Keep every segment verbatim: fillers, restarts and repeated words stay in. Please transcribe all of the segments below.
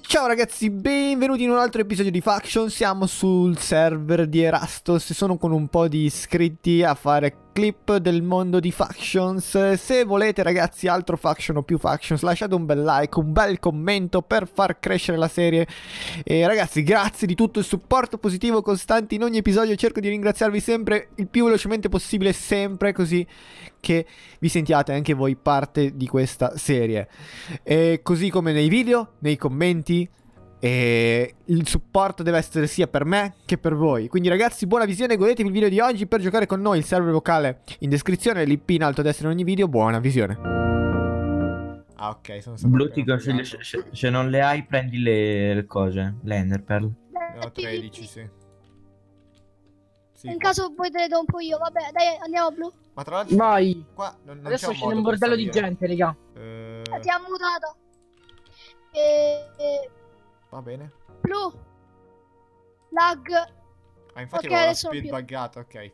Ciao ragazzi, benvenuti in un altro episodio di Faction. Siamo sul server di Erastos e sono con un po' di iscritti a fare clip del mondo di Factions. Se volete ragazzi altro Faction o più Factions, lasciate un bel like, un bel commento per far crescere la serie. E ragazzi, grazie di tutto il supporto positivo costante in ogni episodio. Cerco di ringraziarvi sempre il più velocemente possibile, sempre, così che vi sentiate anche voi parte di questa serie. E così come nei video, nei commenti, e il supporto deve essere sia per me che per voi. Quindi ragazzi, buona visione, godetevi il video di oggi. Per giocare con noi il server vocale in descrizione, l'I P in alto a destra in ogni video. Buona visione. Ah ok, sono stato Blutico, se, se, se non le hai prendi le, le cose, le Enderpearl. Ne ho tredici, sì. Sì, in qua. caso poi te le do un po' io, vabbè, dai, andiamo blu. Ma tra l'altro vai. Qua non, non Adesso c'è un c'è modo un per bordello di salire. gente, raga. Eh... Eh, ti ha mutato. E... e... Va bene. Blu. Lag. Ah, infatti Ok, avevo la adesso non speed più. buggata, ok.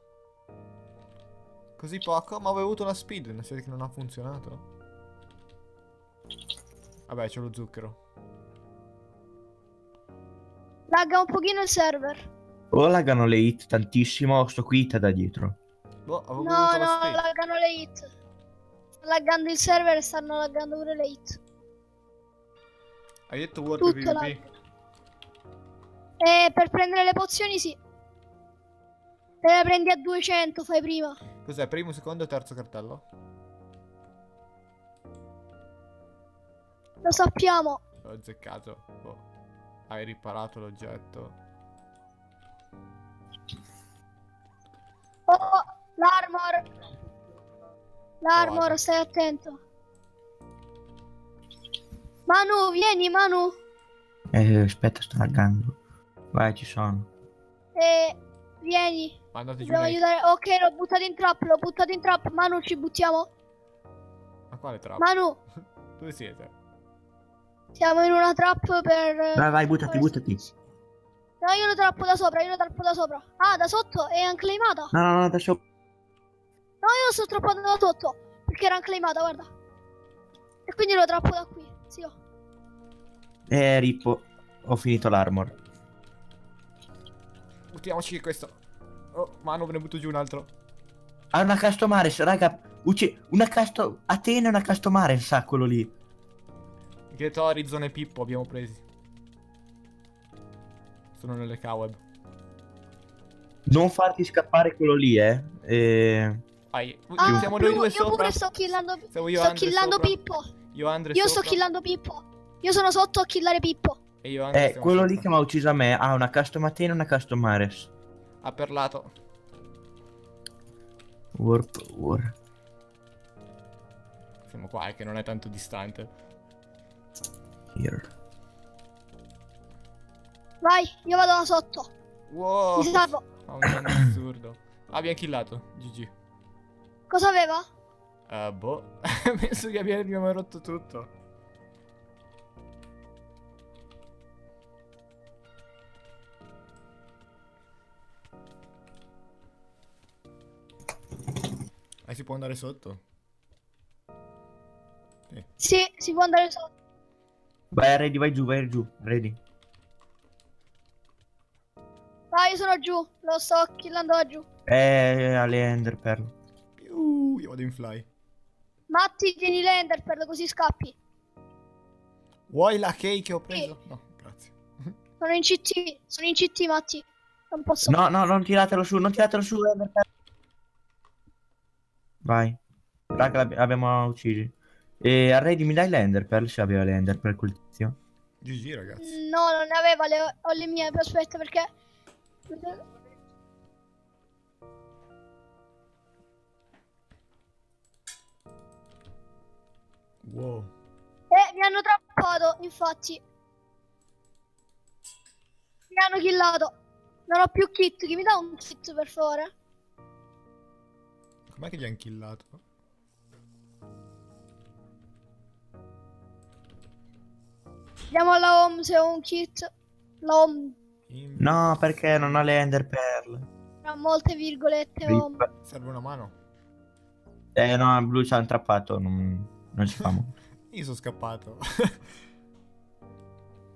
Così poco? Ma avevo avuto la speed, non si vede che non ha funzionato. Vabbè, c'ho lo zucchero. Lagga un pochino il server. O laggano le hit tantissimo o sto qui hit da dietro. Boh, avevo No, avuto la no, speed. laggano le hit. Sta laggando il server e stanno laggando pure le hit. Hai detto World Tutto PvP? lag. E per prendere le pozioni sì. Te le prendi a duecento, fai prima. Cos'è? Primo, secondo e terzo cartello? Lo sappiamo. L'ho azzeccato. Boh. Hai riparato l'oggetto. Oh, oh, l'armor. L'armor, Guarda. stai attento. Manu, vieni Manu. Eh, aspetta, sto laggando. Vai, ci sono. E vieni. Ma andate giù Dobbiamo nei... aiutare. Ok, l'ho buttato in trap, l'ho buttato in trap. Manu, ci buttiamo. Ma quale trap? Manu, Dove siete? siamo in una trap per... Vai, vai, buttati, buttati. No, io lo trappo da sopra, io lo trappo da sopra. Ah, da sotto è unclaimata. No, no, no, adesso... No, io lo sto trappando da sotto. Perché era unclaimata, guarda. E quindi lo trappo da qui. Sì, oh. Eh, Rippo, ho finito l'armor. Buttiamoci questo. Oh, Manu, ve ne butto giù un altro. Ah, una Castomares, raga. Ucci... Una casto... Atena e una Castomares, sa quello lì. Get Horizon e Pippo abbiamo presi. Sono nelle coweb. Non farti scappare quello lì, eh. Eh... Vai. Ah, Siamo Blu, noi due io sopra. pure sto killando... Siamo io, Sto Andre killando sopra. Pippo. Io, Andre Io sto sopra. killando Pippo. Io sono sotto a killare Pippo. E io, Andre Eh, stiamo quello sopra. lì che mi ha ucciso a me ha una Custom Atena e una Castomares. Ha perlato. Warp, war. Siamo qua, eh, che non è tanto distante. Here. Vai, io vado da sotto. Wow. Mi salvo. Ma un danno assurdo. Ah, abbiamo killato. G G. Cosa aveva? Uh, boh. Penso che abbia- abbiamo rotto tutto. Ah, si può andare sotto? Sì. Sì, si può andare sotto. Vai, ready, vai giù, vai giù, ready. Vai, io sono giù. Lo sto killando da giù. Eh, alle Enderpearl. Uh, io vado in fly. Matti, tieni l'enderpearl così scappi. Vuoi la cake che ho preso? No, grazie. Sono in C T. Sono in C T, Matti. Non posso. No, no, non tiratelo su, non tiratelo su, Enderpearl. Vai. Raga, l'abbi- abbiamo uccisi. E a ready mi dai l'Enderpearl se aveva l'Enderpearl quel tizio? G G ragazzi. No, non ne aveva, le, ho le mie. Aspetta, perché... Wow. Eh, mi hanno trappato, infatti. Mi hanno killato. Non ho più kit. Chi mi dà un kit, per favore? Com'è che li hanno killato? Andiamo alla home se ho un kit. La home In- No, perché non ha le Enderpearl. tra molte virgolette home. Rip. Serve una mano. Eh no, il blu ci ha intrappato, non, non ci famo. Io sono scappato.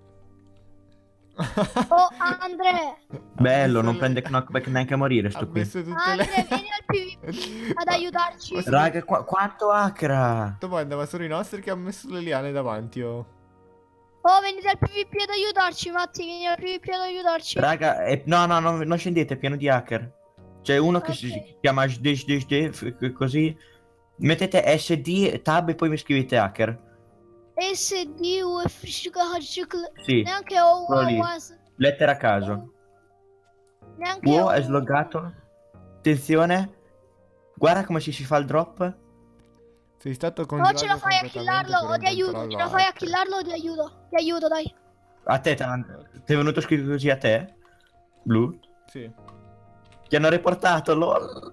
Oh, Andre! Bello, Ha non messo prende le- knockback neanche a morire Ha sto qui. messo tutte le... Andre, vieni al PvP ad Ma- aiutarci. ma sono- Raga, qua- quanto hackera? Domanda, ma sono i nostri che hanno messo le liane davanti, oh? Oh, venite al PvP ad aiutarci, Matti, vieni al PvP ad aiutarci. Raga, eh, no, no, no, non scendete, è pieno di hacker. C'è uno che Ok. si chiama hdhdhd, così. Mettete S D, tab e poi mi scrivete hacker. S D U F C Sì, neanche O quello lì. O S Lettera a caso. neanche Uo O è sloggato. Attenzione. Guarda come ci si fa il drop. Sei stato O congelato ce la fai a completamente killarlo per o un ti aiuto. controllo Ce la fai a hacker. killarlo o ti aiuto. Ti aiuto, dai. A te, Tan- ti è venuto scritto così a te? Blu? Sì. Ti hanno riportato, lol.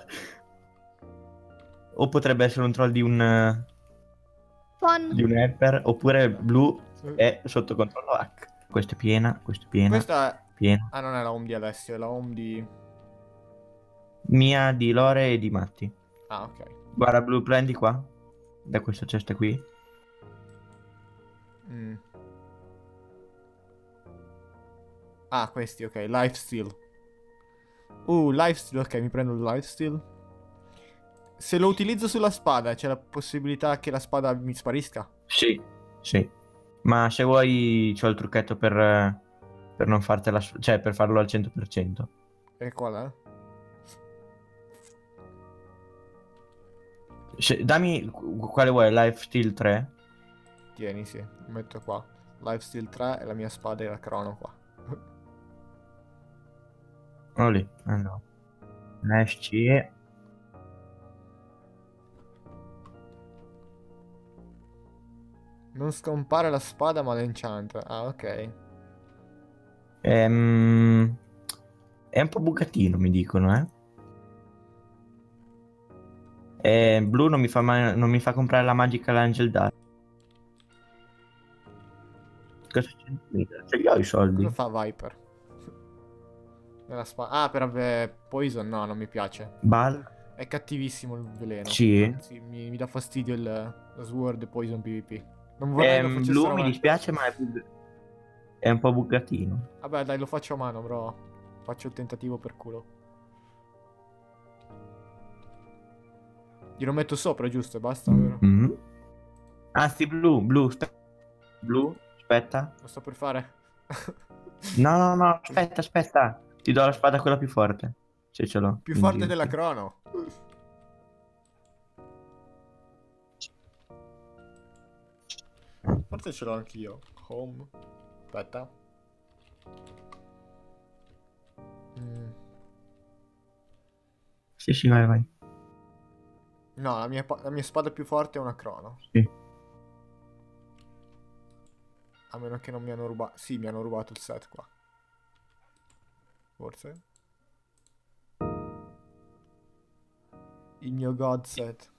O potrebbe essere un troll di un... Fan. di un hacker. Oppure Blu è sotto controllo hack. Questa è piena, questa è piena, Questa è... piena. Ah, non è la home di Alessio, è la home di... Mia, di Lore e di Matti. Ah, ok. Guarda, Blu, prendi qua. Da questa cesta qui. Mm. Ah, questi, ok. Lifesteal. Uh, lifesteal, ok, mi prendo il lifesteal. Se lo utilizzo sulla spada, c'è la possibilità che la spada mi sparisca? Sì, sì. Ma se vuoi c'ho il trucchetto per, eh, per non fartela, su- cioè per farlo al cento per cento. E qual è? Se- dammi qu- quale vuoi, Lifesteal tre? Tieni, sì, lo metto qua. Lifesteal tre e la mia spada e la crono qua. Oh lì, allora. F C E. Non scompare la spada ma l'enchant. Ah, ok. Ehm, è un po' bucatino, mi dicono, eh. E Blu non mi fa, mai- non mi fa comprare la Magical Angel Dust. Cosa c'è? Ce li ho i soldi. Cosa fa Viper? Nella spada. Ah, per avere poison? No, non mi piace. Bal? È cattivissimo il veleno. Sì. Anzi, mi, mi dà fastidio il lo Sword Poison PvP. Non vorrei lo Ehm, facessero Blu mi mai. dispiace, ma è, bug- è un po' bucatino. Vabbè, dai, lo faccio a mano, bro. Faccio il tentativo per culo. Glielo metto sopra, giusto? E basta, vero? Mm. Anzi, Blu, Blu, aspe- Blu, aspetta. Lo sto per fare. No, no, no, aspetta, aspetta. Ti do la spada quella più forte. Se ce l'ho. Più in forte giro. della crono. Forse ce l'ho anch'io. Home. Aspetta. Mm. Sì, sì, vai, vai. No, la mia, pa- la mia spada più forte è una crono. Sì. A meno che non mi hanno rubato. Sì, mi hanno rubato il set qua. Forse. Il mio god set.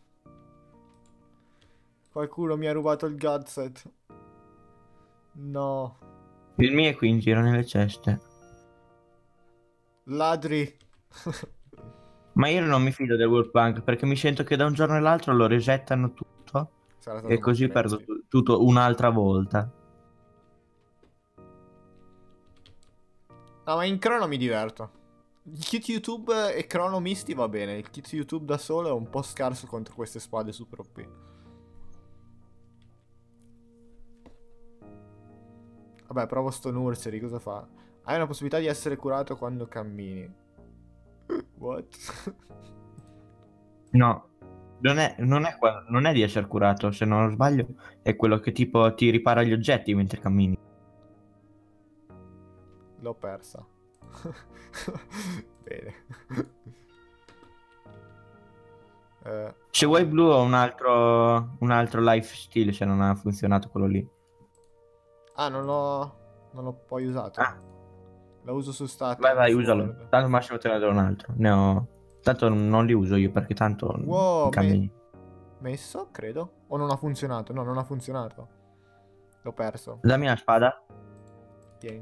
Qualcuno mi ha rubato il god set. No. Il mio è qui in giro nelle ceste. Ladri. Ma io non mi fido del World Punk perché mi sento che da un giorno all'altro lo resettano tutto Sarà stato e così un perdo frenzy. tu- tutto un'altra volta. No, ma in crono mi diverto. Il kit YouTube e crono misti va bene. Il kit YouTube da solo è un po' scarso contro queste spade super O P. Vabbè, provo sto nursery, cosa fa? Hai una possibilità di essere curato quando cammini. What? No, non è, non è, qua- non è di essere curato, se non sbaglio, è quello che tipo ti ripara gli oggetti mentre cammini. L'ho persa. Bene. Eh, Se vuoi Blu ho un altro, un altro lifesteal se non ha funzionato quello lì. ah, non l'ho... Non l'ho poi usato. Ah. La uso su status. Vai, vai, su usalo. Word. Tanto al massimo te ne do un altro. Ne ho... Tanto non li uso io perché tanto Wow, cammini. Messo, credo. O non ha funzionato? No, non ha funzionato. L'ho perso. Dammi la spada. Tieni.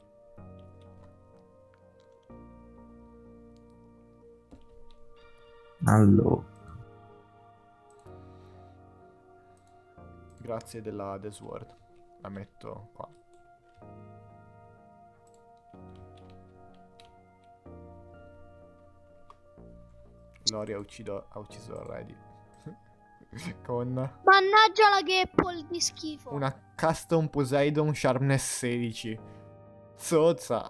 Allora. Grazie della The Sword. La metto qua. Gloria ha, uccido, ha ucciso Ready. Con Mannaggia la Gapple di schifo. una Custom Poseidon Sharpness sedici. Zozza.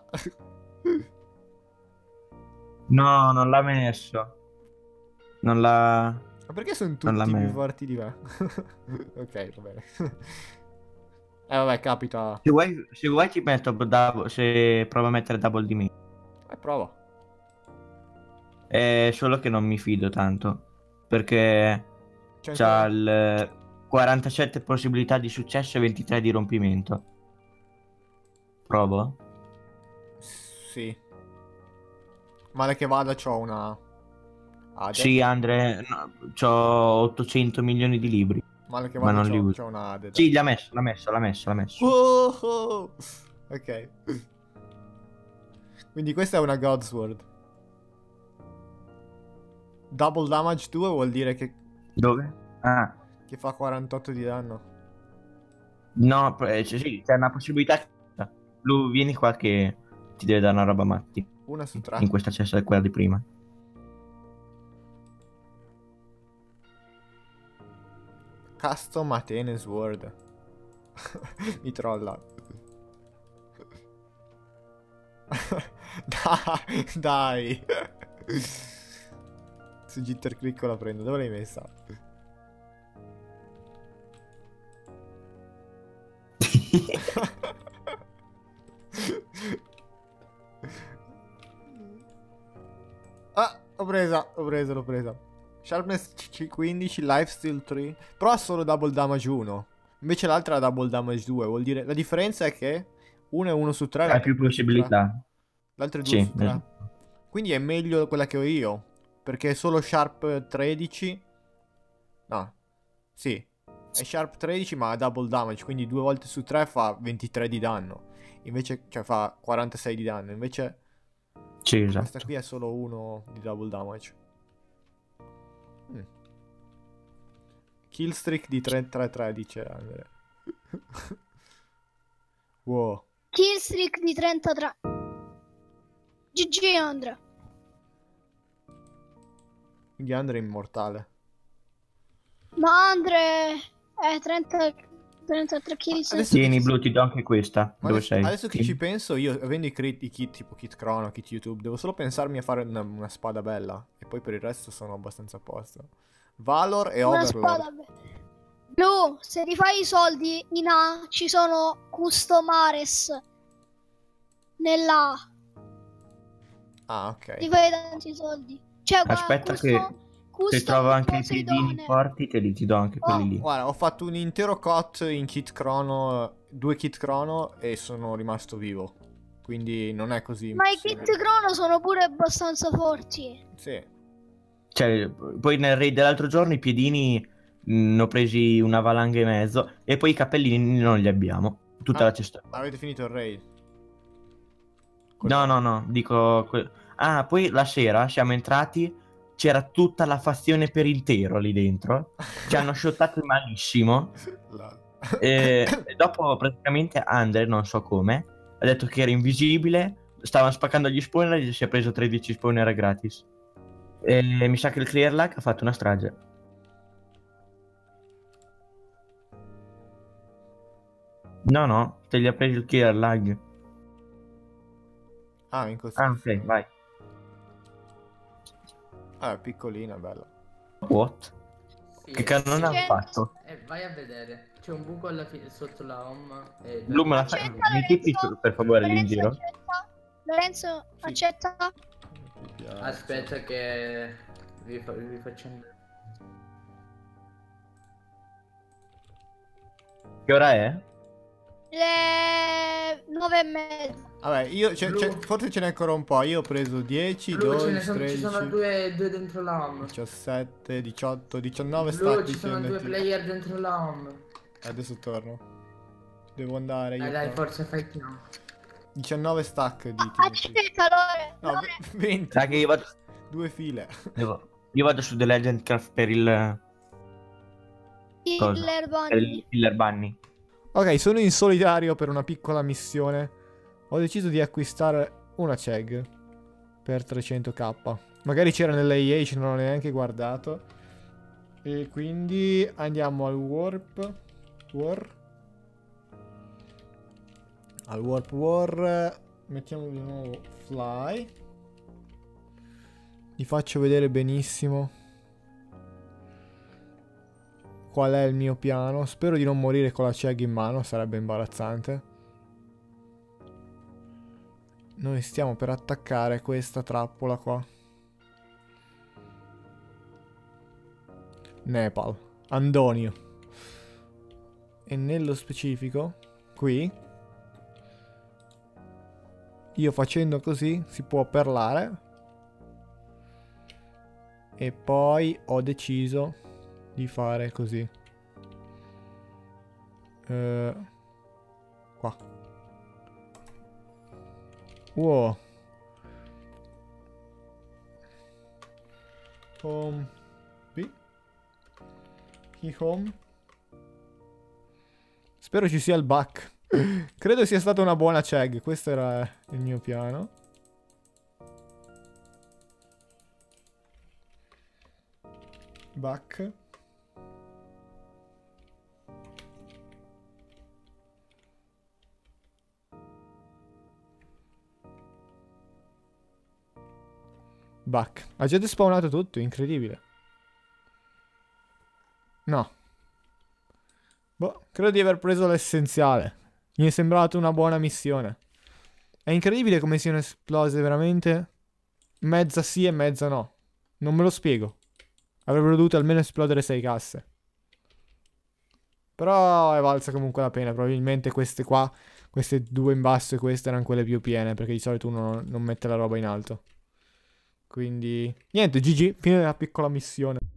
No, non l'ha messo. Non l'ha... Ma perché sono Non l'ha tutti più me- forti di me? Ok, va bene. Eh vabbè, capita. Se vuoi, se vuoi ti metto double, se provo a mettere double di me. Eh, prova. È solo che non mi fido tanto. Perché C'è c'ha ancora- il quarantasette possibilità di successo e ventitré di rompimento. Provo? Sì. Male che vada, c'ho una... Ade. Sì, Andre, no, c'ho ottocento milioni di libri. Male che ma vada, non li c'ho, uso. c'ho una Ade. Sì, l'ha messo, l'ha messo, l'ha messo, l'ha messo. Oh, oh. Ok. Quindi questa è una Godsword. Double damage due vuol dire che, Dove? Ah, che fa quarantotto di danno. no, eh, c- sì, c'è una possibilità. Lu, vieni qua che ti deve dare una roba matti. Una su tre. In questa cesta è quella di prima. Custom Athene Sword. Mi trolla. Dai, dai. Su Jitter Clicco la prendo. Dove l'hai messa? Ah, ho presa, ho presa, l'ho presa. Sharpness C quindici, Lifesteal tre. Però ha solo double damage uno. Invece l'altra ha double damage due. Vuol dire, la differenza è che uno è uno su tre. Hai più possibilità. L'altra è due Sì, su tre. esatto. Quindi è meglio quella che ho io. Perché è solo Sharp tredici. No. Sì. È Sharp tredici ma ha double damage. Quindi due volte su tre fa ventitré di danno. Invece, cioè fa quarantasei di danno. Invece Sì, esatto. questa qui è solo uno di double damage. Mm. Killstreak di tre tre tre dice Andre. Wow. Killstreak di trentatré. G G Andrea. Quindi Andre è immortale. Ma Andre è trenta, trentatré kills. Adesso- Tieni, Blu, ti do anche questa. Ma Dove adesso, sei? adesso che Sì. ci penso, io avendo i, crit, i kit tipo kit Chrono, kit YouTube, devo solo pensarmi a fare una, una spada bella. E poi per il resto sono abbastanza a posto. Valor e Una Overlord. spada. be- Blu, se rifai i soldi in A ci sono customares nella A. Ah, ok. Ti fai tanti soldi. Cioè, guarda, Aspetta custom- che custom se trovo anche i piedini Poseidone. forti, te li ti do anche quelli Oh. lì. Guarda, ho fatto un intero cot in kit Chrono, due kit Chrono e sono rimasto vivo. Quindi non è così Ma i impossibile. kit Chrono sono pure abbastanza forti. Sì. Cioè, poi nel raid dell'altro giorno i piedini ne ho presi una valanga e mezzo. E poi i cappellini non li abbiamo. Tutta Ah. la cesta. Avete finito il raid? No, no, no, dico... que- Ah, poi la sera siamo entrati, c'era tutta la fazione per intero lì dentro. Ci hanno shottati malissimo. La- E e dopo praticamente Andre, non so come, ha detto che era invisibile, stavano spaccando gli spawner e si è preso tredici spawner gratis. E mi sa che il clear lag ha fatto una strage. No, no, te li ha presi il clear lag. Ah, in così. Ah, ok, vai. Ah, piccolina, bella. What? Sì, Che cannone C'è- hanno fatto? Eh, vai a vedere. C'è un buco alla fine sotto la home. E Blu, me la fai? Accetta, Mi tipi Lorenzo? per favore lì in Lorenzo, giro? accetta? Lorenzo, Sì. accetta? Mi piace. Aspetta che vi, fa- vi faccio andare. Che ora è? Le nove e mezza. Vabbè, io c'è- Blu. c'è- forse ce n'è ancora un po'. Io ho preso dieci, Blu, ce ne dodici, sono, ci sono tredici, due, due dentro la home. diciassette, diciotto, diciannove Blu, stack ci di sono due T N T. player dentro la home. Adesso torno. Devo andare io. Dai, dai, però. forza, fai piano. diciannove stack di T N T. Accetta, Lore. No, Lore. v- venti. Sai che io vado, Due file. devo- io vado su The Legend Craft per il, cosa? Killer per il Bunny. Killer Bunny. Ok, sono in solitario per una piccola missione. Ho deciso di acquistare una C E G per trecento k. Magari c'era nella E A, ce non ho neanche guardato. E quindi andiamo al warp. War. Al warp war. Mettiamo di nuovo fly. Vi faccio vedere benissimo qual è il mio piano. Spero di non morire con la C E G in mano, sarebbe imbarazzante. Noi stiamo per attaccare questa trappola qua. Nepal, Andonio. E nello specifico, qui, io facendo così si può perlare. E poi ho deciso di fare così. Uh, qua. Wow. Home. Qui. Key home. Spero ci sia il back. Credo sia stata una buona C E G. Questo era il mio piano. Back. Back. Ha già despawnato tutto, incredibile. No. Boh, credo di aver preso l'essenziale. Mi è sembrata una buona missione. È incredibile come siano esplose veramente. Mezza sì e mezza no. Non me lo spiego. Avrebbero dovuto almeno esplodere sei casse. Però è valsa comunque la pena. Probabilmente queste qua, queste due in basso e queste erano quelle più piene, perché di solito uno non mette la roba in alto. Quindi niente, G G, fine della piccola missione.